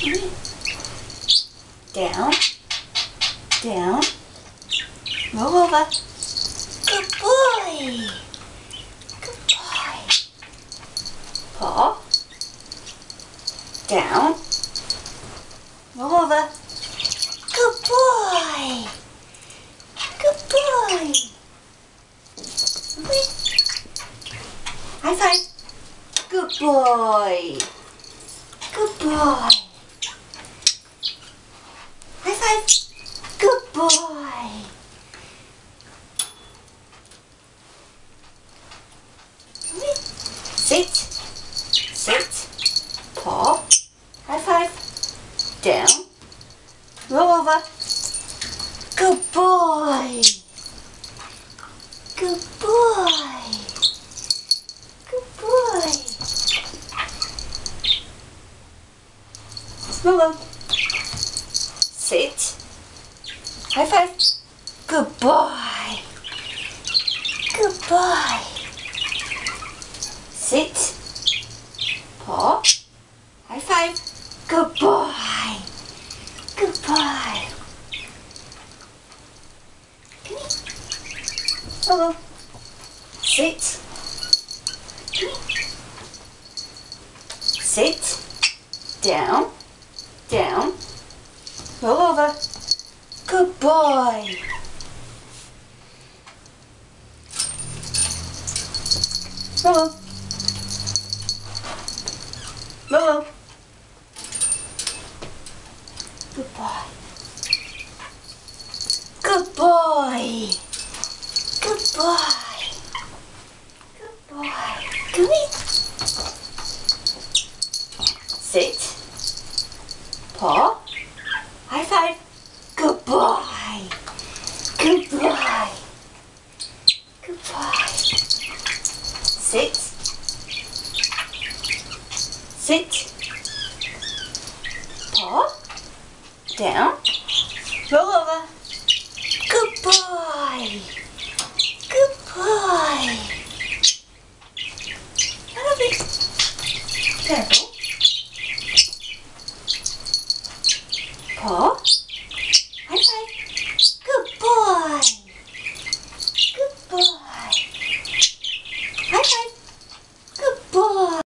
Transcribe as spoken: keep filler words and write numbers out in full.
Down, down, roll over. Good boy. Good boy. Paw, down, roll over. Good boy. Good boy. High five. Good boy. Good boy. High five. Good boy. Sit. Sit. Paw. High five. Down. Roll over. Good boy. Good boy. Good boy. Rolo. Sit. High five. Good boy. Good boy. Sit. Paw. High five. Good boy. Good boy. Come here. Rolo. Sit. Come here. Sit. Down. Down. Roll over. Good boy. Rolo. Rolo. Good boy. Good boy. Good boy. Good boy. Come here. Sit. Paw. High five. Good boy. Good boy. Good boy. Sit. Sit. Paw. Down. Roll over. Good boy. Good boy. Careful. Paw.